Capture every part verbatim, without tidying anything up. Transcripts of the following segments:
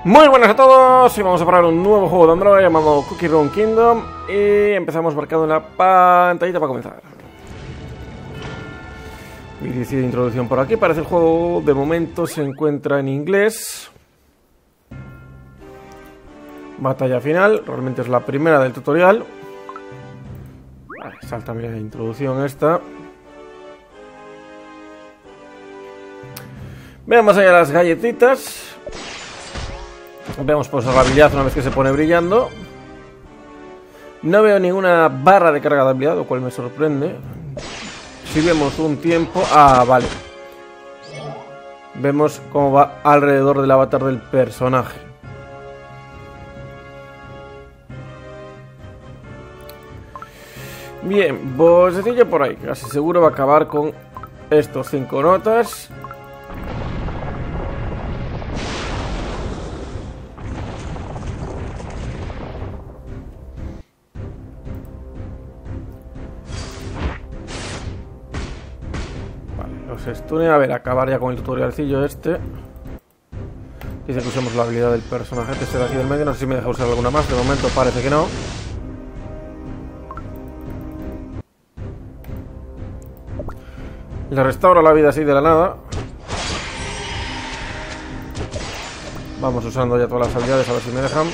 Muy buenas a todos y vamos a probar un nuevo juego de Android llamado Cookie Run Kingdom. Y empezamos marcando en la pantallita para comenzar. Vídeo de introducción por aquí. Parece el juego de momento se encuentra en inglés. Batalla final, realmente es la primera del tutorial. Vale, salta la introducción esta. Veamos allá las galletitas. Vemos pues la habilidad una vez que se pone brillando. No veo ninguna barra de carga de habilidad, lo cual me sorprende. Si vemos un tiempo... Ah, vale. Vemos cómo va alrededor del avatar del personaje. Bien, bocecillo por ahí. Casi seguro va a acabar con estos cinco notas. Stune, a ver, acabar ya con el tutorialcillo este. Dice que usemos la habilidad del personaje este de aquí del medio. No sé si me deja usar alguna más, de momento parece que no. Le restaura la vida así de la nada. Vamos usando ya todas las habilidades, a ver si me dejan.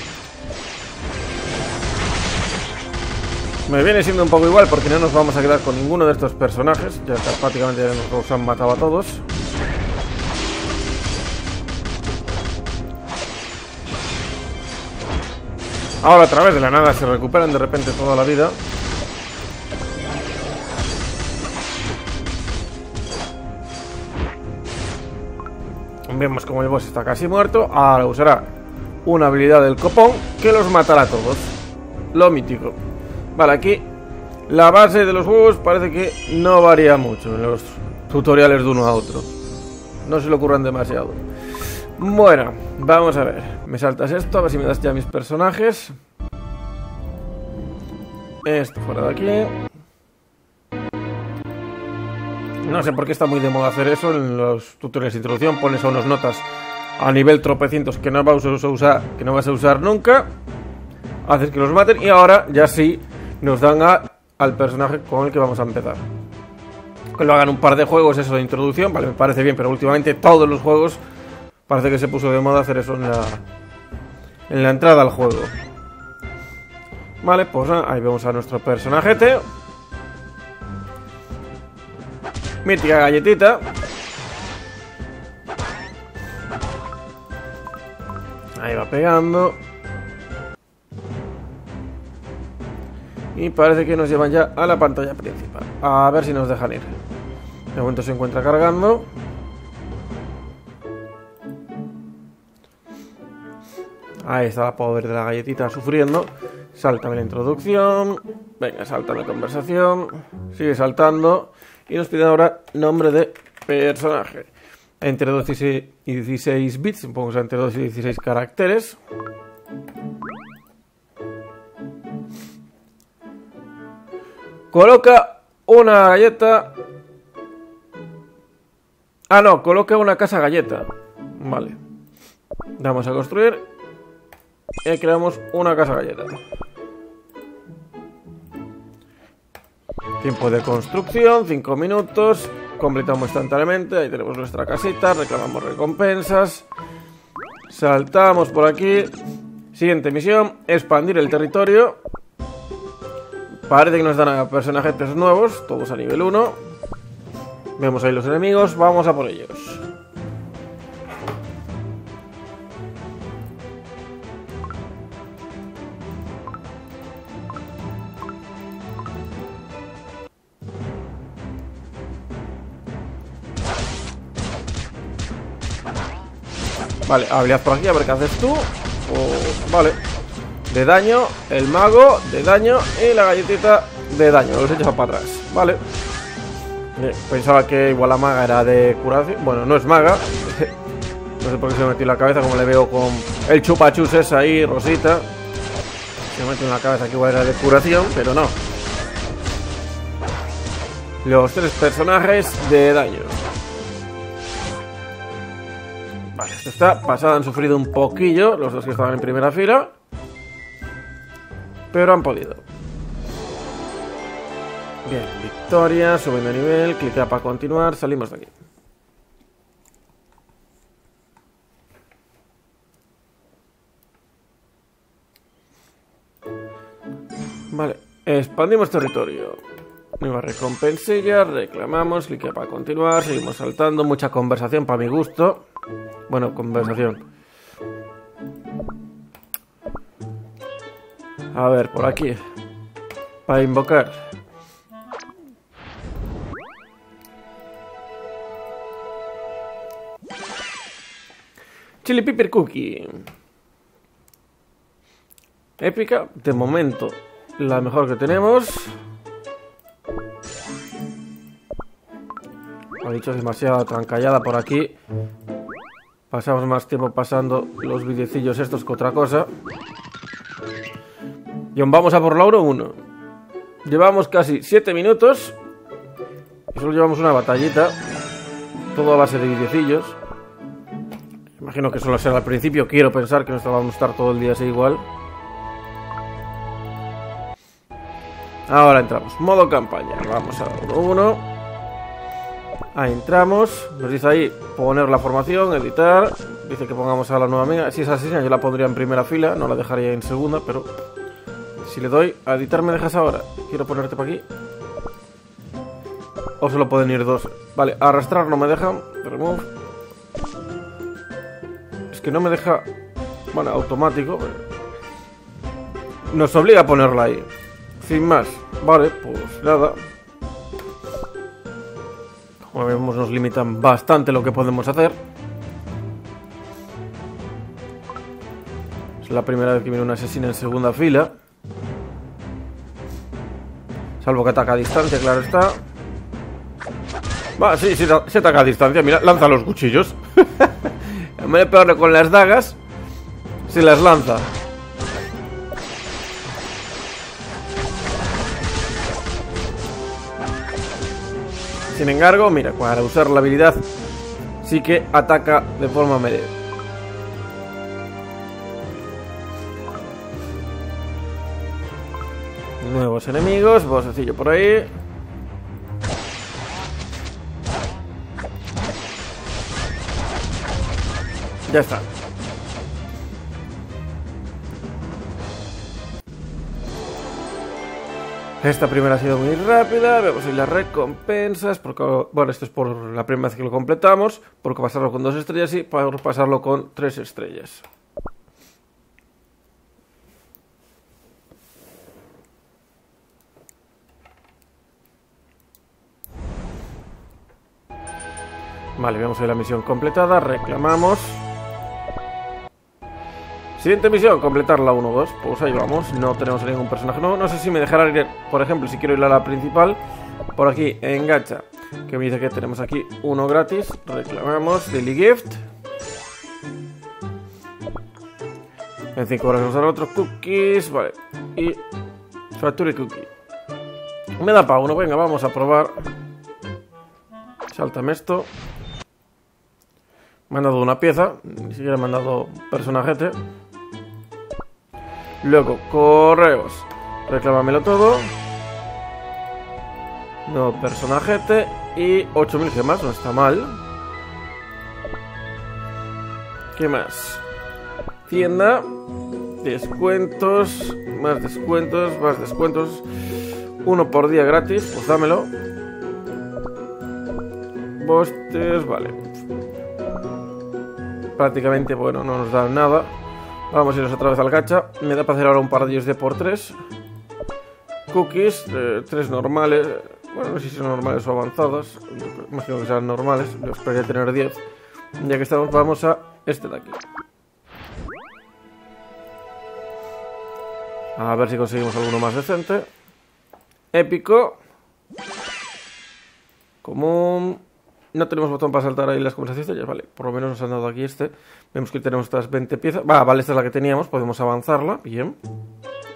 Me viene siendo un poco igual porque no nos vamos a quedar con ninguno de estos personajes. Ya prácticamente ya nos han matado a todos. Ahora a través de la nada se recuperan de repente toda la vida. Vemos como el boss está casi muerto. Ahora usará una habilidad del copón que los matará a todos. Lo mítico. Vale, aquí la base de los juegos parece que no varía mucho en los tutoriales de uno a otro. No se le ocurran demasiado. Bueno, vamos a ver. Me saltas esto, a ver si me das ya mis personajes. Esto fuera de aquí. No sé por qué está muy de moda hacer eso en los tutoriales de introducción. Pones a unas notas a nivel tropecientos que no vas a usar, que no vas a usar nunca. Haces que los maten y ahora ya sí nos dan a, al personaje con el que vamos a empezar. Que lo hagan un par de juegos, eso de introducción, vale, me parece bien, pero últimamente todos los juegos parece que se puso de moda hacer eso en la, en la entrada al juego. Vale, pues ahí vemos a nuestro personajete. Mítica galletita. Ahí va pegando. Y parece que nos llevan ya a la pantalla principal. A ver si nos dejan ir. De momento se encuentra cargando. Ahí está la pobre de la galletita sufriendo. Sáltame la introducción. Venga, salta la conversación. Sigue saltando. Y nos pide ahora nombre de personaje. Entre doce y dieciséis bits. Supongo que sea entre doce y dieciséis caracteres. Coloca una galleta. Ah, no, coloca una casa galleta. Vale. Vamos a construir. Y creamos una casa galleta. Tiempo de construcción, cinco minutos. Completamos instantáneamente. Ahí tenemos nuestra casita. Reclamamos recompensas. Saltamos por aquí. Siguiente misión, expandir el territorio. Parece que nos dan a personajes nuevos, todos a nivel uno. Vemos ahí los enemigos, vamos a por ellos. Vale, habilidad por aquí, a ver qué haces tú. Oh, vale. De daño, el mago de daño y la galletita de daño. Los he echado para atrás, vale. Pensaba que igual la maga era de curación. Bueno, no es maga. No sé por qué se me metió en la cabeza, como le veo con el chupachus esa ahí, rosita. Se me metió en la cabeza que igual era de curación, pero no. Los tres personajes de daño. Vale, esto es Esta pasada han sufrido un poquillo los dos que estaban en primera fila, pero han podido. Bien, victoria, suben de nivel, clica para continuar, salimos de aquí. Vale, expandimos territorio. Nueva recompensilla, reclamamos, clica para continuar, seguimos saltando, mucha conversación para mi gusto. Bueno, conversación. A ver, por aquí. Para invocar. Chili Pepper Cookie. Épica, de momento, la mejor que tenemos. Ha dicho demasiado trancallada por aquí. Pasamos más tiempo pasando los videocillos estos que otra cosa. Y aún vamos a por la uno uno. Llevamos casi siete minutos. Y solo llevamos una batallita. Todo a base de videocillos. Imagino que solo será al principio. Quiero pensar que no vamos a estar todo el día así igual. Ahora entramos. Modo campaña. Vamos a uno uno. Ahí entramos, nos dice ahí poner la formación, editar. Dice que pongamos a la nueva amiga. Si es asesina yo la pondría en primera fila, no la dejaría en segunda, pero si le doy a editar me dejas ahora. Quiero ponerte para aquí. O solo pueden ir dos. Vale, arrastrar no me deja. Remove. Es que no me deja. Bueno, automático. Nos obliga a ponerla ahí. Sin más. Vale, pues nada. Como vemos nos limitan bastante lo que podemos hacer. Es la primera vez que viene una asesina en segunda fila. Salvo que ataca a distancia, claro está. Va, sí, sí, se ataca a distancia. Mira, lanza los cuchillos. En vez de pegarle con las dagas, se las lanza. Sin embargo, mira, para usar la habilidad sí que ataca de forma melee. Nuevos enemigos, bosecillo por ahí. Ya está. Esta primera ha sido muy rápida. Vemos ahí las recompensas. Porque, bueno, esto es por la primera vez que lo completamos. Porque pasarlo con dos estrellas y por pasarlo con tres estrellas. Vale, vemos ahí la misión completada. Reclamamos. Siguiente misión, completar la uno dos. Pues ahí vamos, no tenemos ningún personaje nuevo. No sé si me dejará ir, por ejemplo, si quiero ir a la principal. Por aquí, en gacha, que me dice que tenemos aquí uno gratis. Reclamamos, Daily Gift. En cinco horas vamos a dar otros cookies. Vale, y Factory Cookie. Me da para uno, venga, vamos a probar. Sáltame esto. Me han dado una pieza, ni siquiera me han dado personajete. Luego, correos. Reclámamelo todo. No, personajete. Y ocho mil gemas, no está mal. ¿Qué más? Tienda. Descuentos. Más descuentos, más descuentos. Uno por día gratis, pues dámelo. Bostes, vale. Prácticamente, bueno, no nos dan nada. Vamos a irnos otra vez al gacha. Me da para hacer ahora un par de ellos de por tres. Cookies, eh, tres normales. Bueno, no sé si son normales o avanzadas. Imagino que sean normales. Yo esperaría tener diez. Ya que estamos, vamos a este de aquí. A ver si conseguimos alguno más decente. Épico. Común. No tenemos botón para saltar ahí las conversaciones. Vale, por lo menos nos han dado aquí este. Vemos que tenemos estas veinte piezas. Va, vale, esta es la que teníamos. Podemos avanzarla. Bien.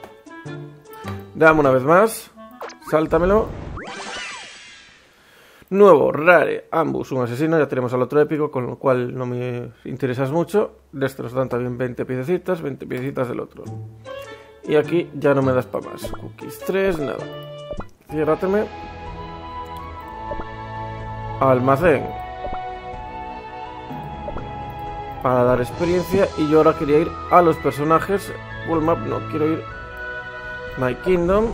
Dame una vez más. Sáltamelo. Nuevo, Rare, Ambus, un asesino. Ya tenemos al otro épico, con lo cual no me interesas mucho. De estos nos dan también veinte piececitas, veinte piececitas del otro. Y aquí ya no me das para más. Cookies tres, nada. Ciérrateme. Almacén. Para dar experiencia. Y yo ahora quería ir a los personajes. World Map, no, quiero ir. My Kingdom.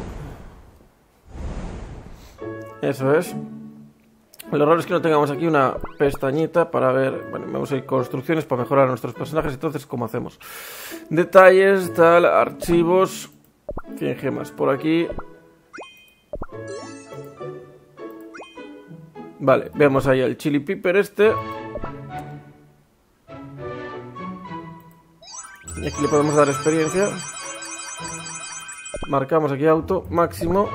Eso es. Lo raro es que no tengamos aquí una pestañita para ver... Bueno, vamos a ir construcciones para mejorar a nuestros personajes. Entonces, ¿cómo hacemos? Detalles, tal, archivos... cien gemas por aquí. Vale, vemos ahí el Chili Pepper este. Y aquí le podemos dar experiencia. Marcamos aquí auto, máximo.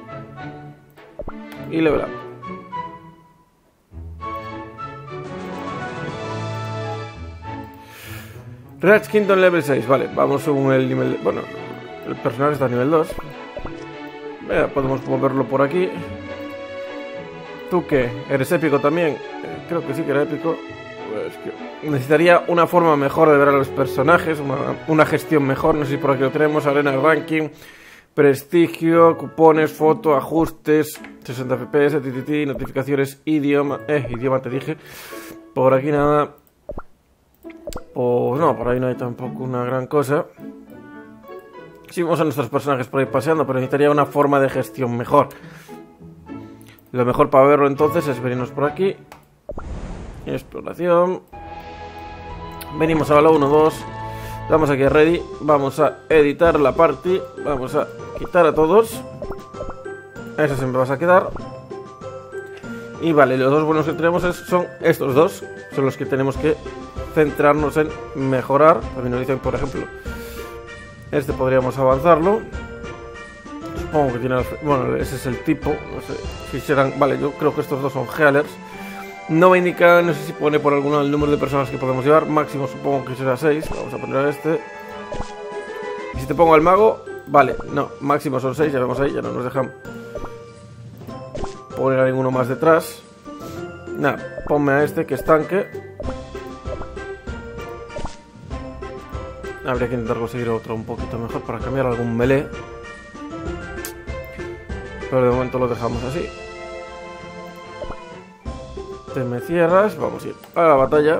Y level up. Rage Kingdom level seis, vale, vamos según el nivel... Bueno, el personaje está a nivel dos. Mira, podemos moverlo por aquí. ¿Tú qué? ¿Eres épico también? Eh, creo que sí que era épico. Pues que necesitaría una forma mejor de ver a los personajes, una, una gestión mejor. No sé si por aquí lo tenemos. Arena ranking, prestigio, cupones, foto, ajustes, sesenta F P S, T T T, notificaciones, idioma... Eh, idioma te dije. Por aquí nada... Pues no, por ahí no hay tampoco una gran cosa. Sí vemos a nuestros personajes por ahí paseando, pero necesitaría una forma de gestión mejor. Lo mejor para verlo entonces es venirnos por aquí. Exploración. Venimos a la uno, dos. Damos aquí a ready. Vamos a editar la party. Vamos a quitar a todos. Eso siempre vas a quedar. Y vale, los dos buenos que tenemos es, son estos dos. Son los que tenemos que centrarnos en mejorar. También nos dicen, por ejemplo, este podríamos avanzarlo. Supongo que tiene... Bueno, ese es el tipo. No sé si serán... Vale, yo creo que estos dos son healers. No me indica, no sé si pone por alguno el número de personas que podemos llevar. Máximo supongo que será seis. Vamos a poner a este. Y si te pongo al mago... Vale, no, máximo son seis. Ya vemos ahí, ya no nos dejan poner a ninguno más detrás. Nada, ponme a este que es tanque. Habría que intentar conseguir otro un poquito mejor para cambiar algún melee. Pero de momento lo dejamos así. Te me cierras. Vamos a ir a la batalla.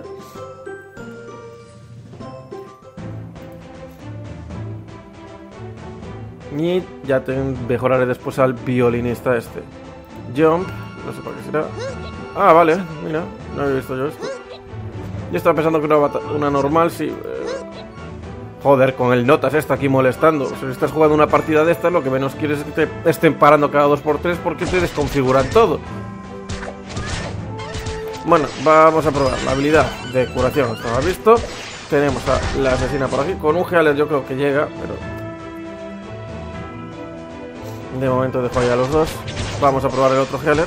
Y ya te mejoraré después al violinista este. Jump. No sé para qué será. Ah, vale. Mira, no había visto yo esto. Yo estaba pensando que una, una normal sí... Eh... Joder, con el notas está aquí molestando. Si estás jugando una partida de estas, lo que menos quieres es que te estén parando cada dos por tres porque te desconfiguran todo. Bueno, vamos a probar la habilidad de curación. Estaba visto. Tenemos a la asesina por aquí. Con un healer yo creo que llega, pero... De momento dejo ahí a los dos. Vamos a probar el otro healer.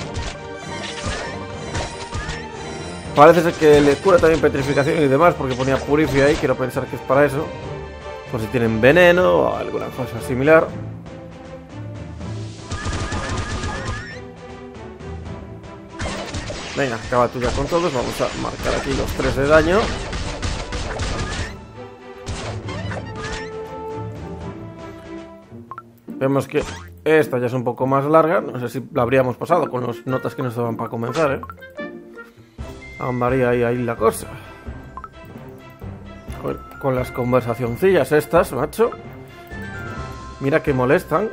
Parece ser que le cura también petrificación y demás, porque ponía Purify ahí, quiero pensar que es para eso. Por si tienen veneno o alguna cosa similar. Venga, acaba tú ya con todos. Vamos a marcar aquí los tres de daño. Vemos que esta ya es un poco más larga. No sé si la habríamos pasado con las notas que nos daban para comenzar, ¿eh? Andaría ahí, ahí la cosa. Con, con las conversacioncillas estas, macho. Mira que molestan.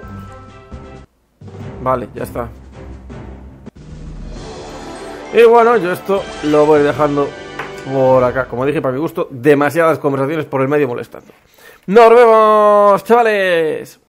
Vale, ya está. Y bueno, yo esto lo voy dejando por acá. Como dije, para mi gusto, demasiadas conversaciones por el medio molestando. ¡Nos vemos, chavales!